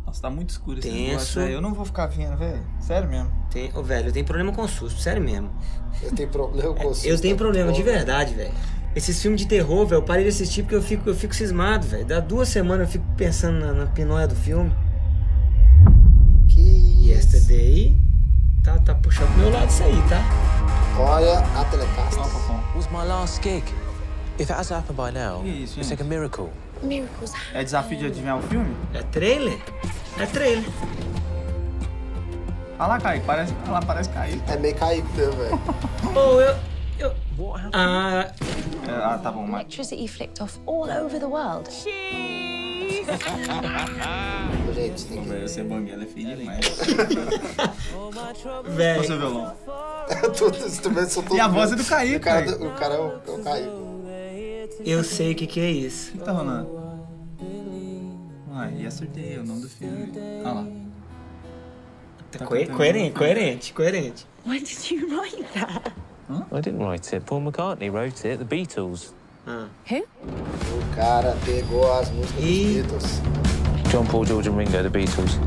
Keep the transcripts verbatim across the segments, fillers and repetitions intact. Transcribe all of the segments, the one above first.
Nossa, tá muito escuro esse Tenso. negócio, velho. Eu não vou ficar vendo, velho. Sério mesmo. Tem, ô, velho, eu tenho problema com susto, sério mesmo. Eu tenho problema com susto. Eu tenho problema de verdade, velho. Esses filmes de terror, velho, eu parei de assistir porque eu fico, eu fico cismado, velho. Dá duas semanas eu fico pensando na, na pinóia do filme. Que Yesterday tá, tá puxando pro meu lado isso aí, tá? Olha a Telecast. Ó, Fofão. Was my last gig. If it has happened by now, Que isso, it's gente? like a miracle. Miracles. É desafio de adivinhar o filme? É trailer? É trailer. Olha lá, Kaique. Parece, olha lá, parece Kaique. É meio caído, né, velho? Pô, eu... eu... What happened? Ah, É, ah, tá bom, mas... Electricity flicked off all over the world. Gente, tem que... Velho, você banguela é feio demais. velho... Olha o seu violão. Todos os instrumentos são todos... E a voz é do Kaique, O cara, Kaique. o cara é o, é o Kaique. Eu sei o que que é isso. O que tá rolando? Ah, Yesterday é o nome do filme. Olha lá. Tá co coerente, coerente, coerente. When did you write that? I didn't write it. Paul McCartney wrote it. The Beatles. Ah. Who? O cara pegou as músicas E- dos Beatles. John, Paul, George and Ringo, The Beatles.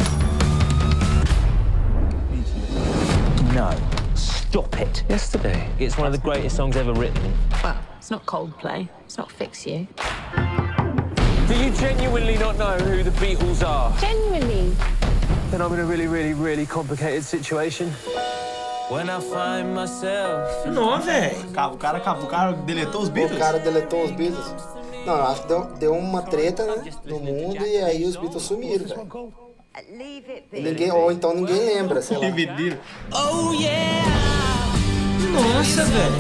No. Stop it. Yesterday. It's one of the greatest songs ever written. Well, it's not Coldplay. It's not Fix You. Do you genuinely not know who the Beatles are? Genuinely. Then I'm in a really, really, really complicated situation. When I find myself... Não, velho. O cara, o cara deletou os O Beatles? cara deletou os Beatles. Não, eu acho que deu, deu uma treta, né, no mundo e aí os Beatles sumiram, velho. E ninguém, ou então ninguém lembra, sei lá. Dividiram. Nossa, velho.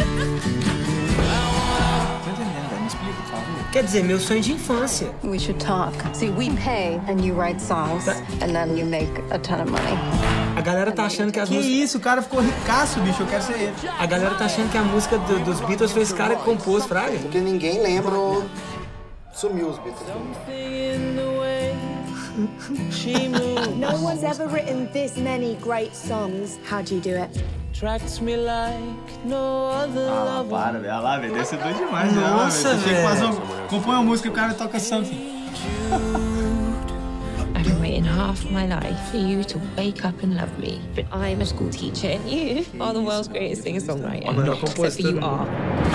Tô entendendo, velho. Me explica, por favor. Quer dizer, meu sonho de infância. We should talk. See, we pay and you write songs, and then you make a ton of money. A galera tá achando que as Que músicas... isso, o cara ficou ricaço, bicho. Eu quero ser ele. A galera tá achando que a música do- dos Beatles foi esse cara que compôs, fraga. Porque ninguém lembra ou sumiu os Beatles. No one's ever written this many great songs. How do you do it? Attracts me like no other Ah, lá, para, velho. Olha lá, velho. Deve ser doido demais, né? Nossa, Você chega e velho. faz um... compõe uma música e o cara toca something. I've been waiting half my life for you to wake up and love me. But I'm a school teacher and you are the world's greatest singer-songwriter. Except for you are.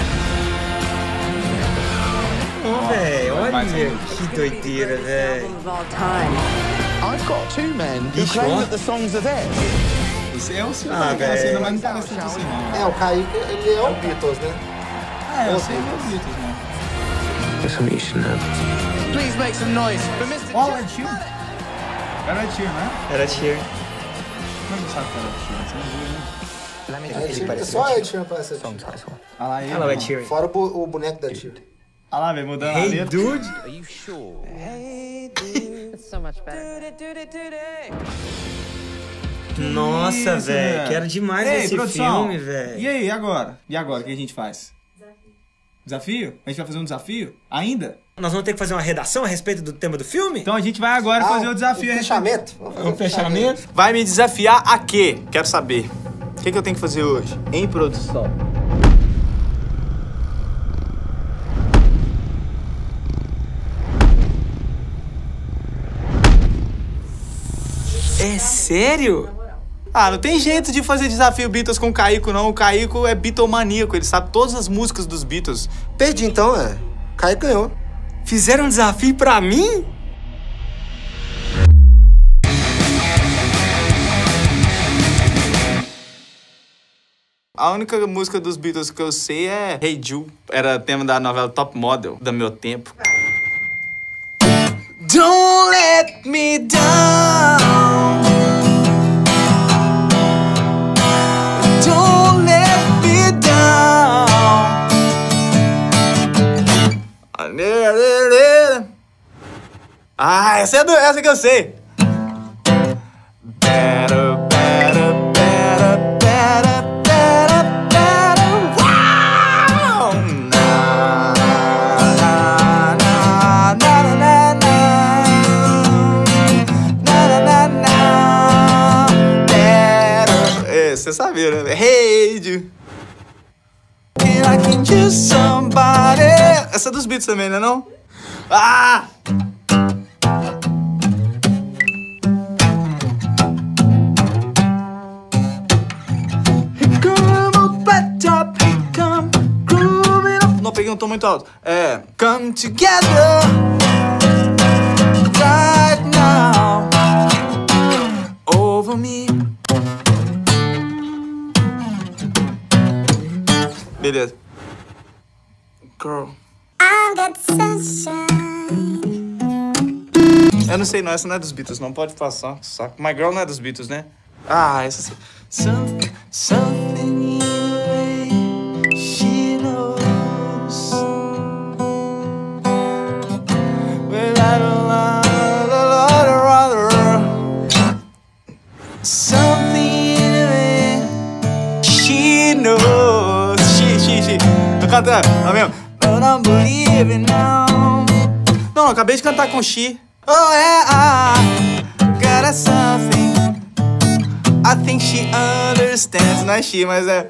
Ô, velho, olha Mas- que doideira, velho. Of all time. I've got two men who Bicho, claim ó. that the songs are theirs. Você é o seu, Ah, ah, velho. cena, mas não parece tanto assim, não. É, o Kaique, ele é o Beatles, né? É, eu sei que é os Beatles, né? There's something you should know. Please make some noise for mister Ó, o Ed Sheeran. Era o Ed Sheeran, né? Era cheer. Como você sabe que era o Ed Sheeran? Você não viu, né? Let me Ed tell you Sheeran, parece só Ed Ed Sheeran parece Ed song Sheeran. title. Olha lá ele. Olha lá o Ed mano. Sheeran. Fora o, bu- o boneco da Tia. Olha lá, velho, mudando a Hey, letra. dude. Are you sure? It's so much better. Nossa, Isso, velho. Quero demais Ei, esse produção. filme, velho. E aí, e agora? E agora, o que a gente faz? Desafio? A gente vai fazer um desafio? Ainda? Nós vamos ter que fazer uma redação a respeito do tema do filme? Então a gente vai agora fazer o desafio. O fechamento. Vamos fazer Um fechamento? Vai me desafiar a quê? Quero saber. O que, que eu tenho que fazer hoje? Em produção. É sério? Ah, não tem jeito de fazer desafio Beatles com o Caico, não. O Caico é Beatlemaníaco, ele sabe todas as músicas dos Beatles. Perdi então, é. Kaique ganhou. Fizeram um desafio pra mim? A única música dos Beatles que eu sei é Hey Jude. Era tema da novela Top Model, do meu tempo. Don't let me down. Don't let me down. Ah, essa é do, essa que eu sei. Better, better, better, better, better, better. Wow! Na, na, na, na, na, na. Na, na, na, na. Better. É, você sabia, né? Hey, Jude. And I can use somebody. Essa é dos Beatles também, né, não? Ah! muito alto. É... Come together right now over me. Beleza. Girl. I got sunshine. Eu não sei não, essa não é dos Beatles, não pode passar, saco. My Girl não é dos Beatles, né? Ah, essa sim. Some, something in the way she knows. Without a lot, a lot, a lot, something in the way she knows. She, she, she. Eu canto, tá mesmo? But I'm believing now. Não, eu acabei de cantar com She. Oh yeah, got a something. I think she understands. Não é She, mas é.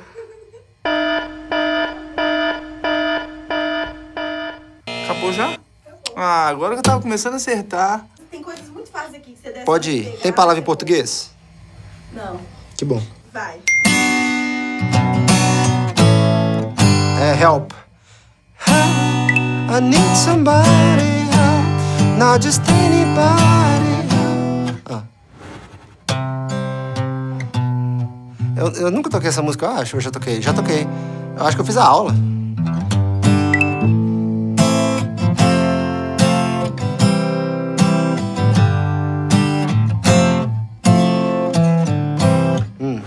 Acabou já? Ah, agora que eu tava começando a acertar. Tem coisas muito fáceis aqui que você deve Pode ir. Tem palavra em português? Não. Que bom. Vai. É help. I need somebody help, not just anybody help. Ah. Eu, eu nunca toquei essa música, eu acho. Eu já toquei, já toquei. Eu acho que eu fiz a aula. Hum.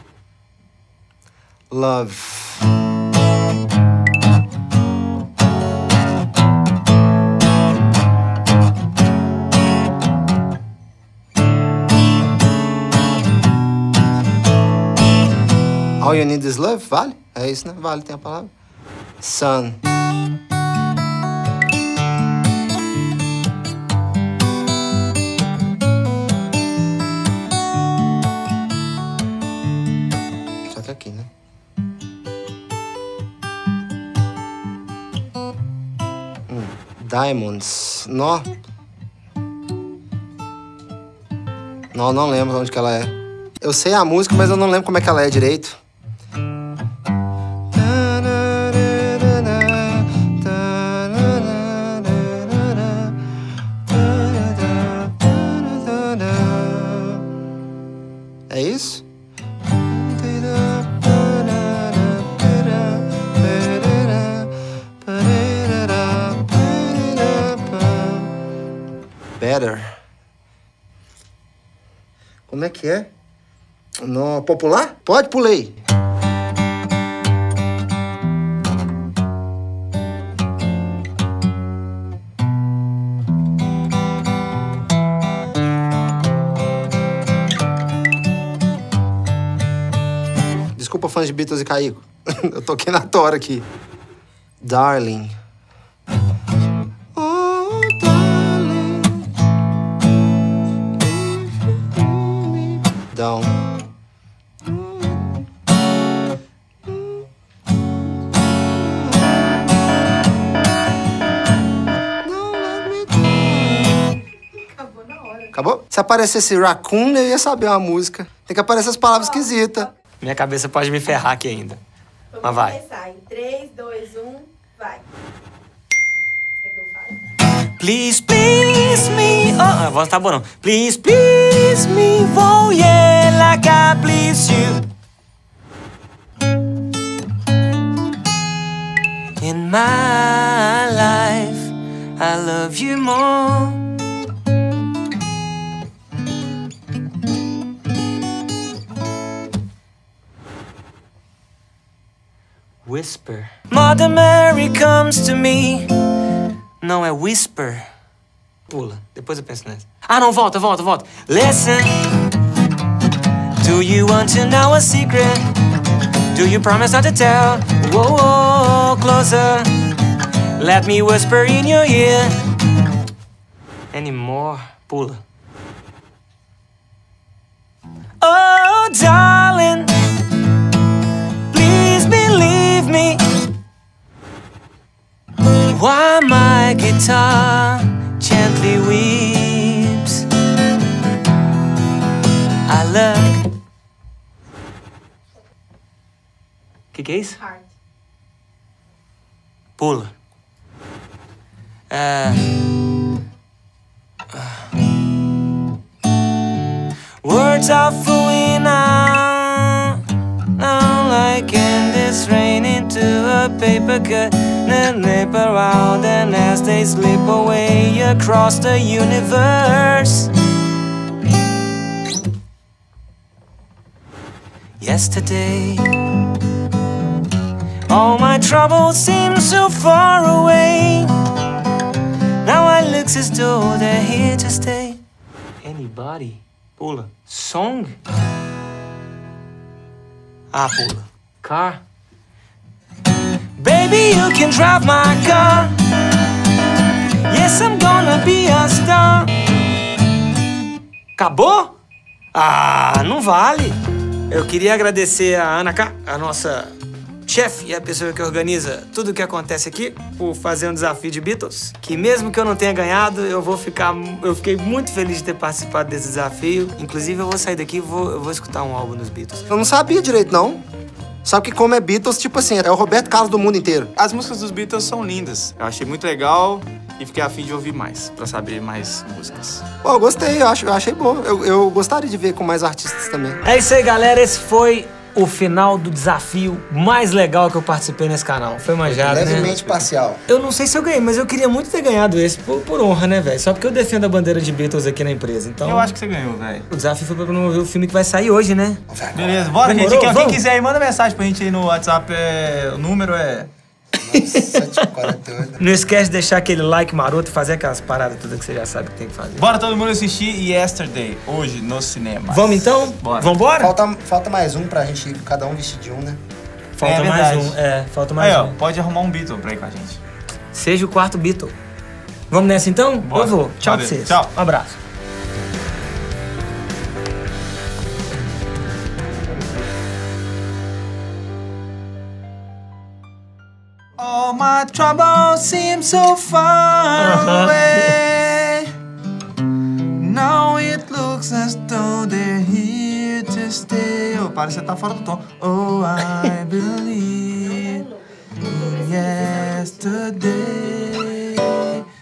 Love. All you need is love, vale? É isso, né? Vale, tem a palavra. Sun. Só que aqui, né? Hum. Diamonds. Nó. Não, não lembro onde que ela é. Eu sei a música, mas eu não lembro como é que ela é direito. É isso? Better. Como é que é? No popular? Pode, pulei. Desculpa, fãs de Beatles e Caigo. Eu toquei na tora aqui. Darling. Oh, darling. Down. Acabou? Se aparecesse Raccoon, eu ia saber uma música. Tem que aparecer as palavras esquisitas. Minha cabeça pode me ferrar aqui ainda. Vamos Mas vai. começar. Em três, dois, um, vai. Please, please me. Oh, a voz tá boa não. Please, please me. Oh, yeah, like I please you. In my life, I love you more. Whisper. Mother Mary comes to me. Não, é whisper. Pula, depois eu penso nessa. Ah, não, volta, volta, volta. Listen. Do you want to know a secret? Do you promise not to tell? Whoa, whoa, closer. Let me whisper in your ear. Anymore. Pula. Oh, darling. Please believe me. Why my guitar gently weeps. I love. Que que é isso? Heart. Pula. É... Words are flowing out, now like candies rain into a paper cut and nip around, and as they slip away across the universe. Yesterday, all my troubles seem so far away. Now I look as though they're here to stay. Anybody? Pula. Song? Ah, pula. Car? Baby, you can drive my car. Yes, I'm gonna be a star. Acabou? Ah, não vale. Eu queria agradecer a Ana K, a nossa chefe e a pessoa que organiza tudo o que acontece aqui, por fazer um desafio de Beatles, que mesmo que eu não tenha ganhado, eu vou ficar... Eu fiquei muito feliz de ter participado desse desafio. Inclusive, eu vou sair daqui e vou, eu vou escutar um álbum dos Beatles. Eu não sabia direito, não. Sabe que como é Beatles, tipo assim, é o Roberto Carlos do mundo inteiro. As músicas dos Beatles são lindas. Eu achei muito legal e fiquei a fim de ouvir mais, pra saber mais músicas. Pô, eu gostei, eu, acho, eu achei bom. Eu, eu gostaria de ver com mais artistas também. É isso aí, galera. Esse foi o final do desafio mais legal que eu participei nesse canal. Foi manjado, né? Levemente parcial. Eu não sei se eu ganhei, mas eu queria muito ter ganhado esse por, por honra, né, velho? Só porque eu defendo a bandeira de Beatles aqui na empresa, então... Eu acho que você ganhou, velho. O desafio foi pra promover o filme que vai sair hoje, né? Beleza, bora, Demorou? gente. Quem, quem Vamos? quiser aí, manda mensagem pra gente aí no WhatsApp. É... O número é... sete quarenta e oito. Não esquece de deixar aquele like maroto e fazer aquelas paradas todas que você já sabe que tem que fazer. Bora todo mundo assistir Yesterday, hoje, no cinema. Vamos então? Bora. Vambora? Falta, falta mais um pra gente, cada um vestir de um, né? Falta É mais verdade. um, é, falta mais Aí, ó, um. pode arrumar um Beatle pra ir com a gente. Seja o quarto Beatle. Vamos nessa então? Bora. Eu vou. Tchau Valeu. pra vocês. Tchau. Um abraço. All my troubles seem so far away. Now it looks as though they're here to stay. Oh, parece que você tá fora do tom. Oh, I believe in yesterday.